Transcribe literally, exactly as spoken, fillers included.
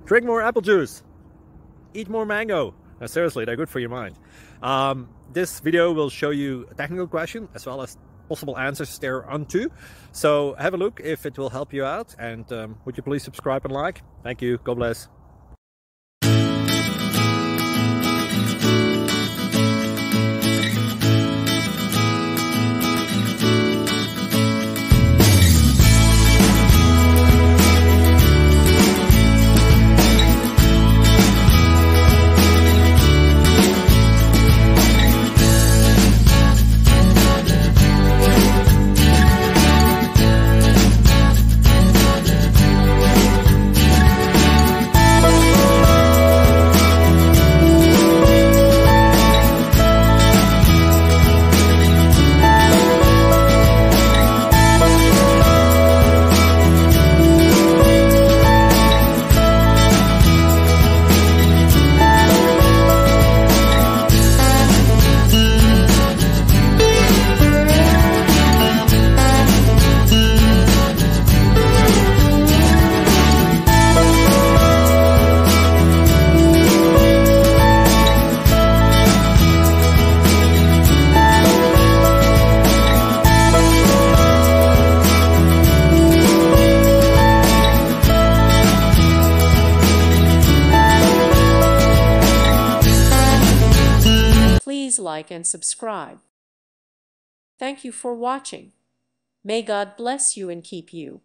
Drink more apple juice. Eat more mango. No, seriously, they're good for your mind. Um, this video will show you a technical question as well as possible answers thereunto. So have a look if it will help you out, and um, would you please subscribe and like? Thank you. God bless. Please like and subscribe. Thank you for watching. May God bless you and keep you.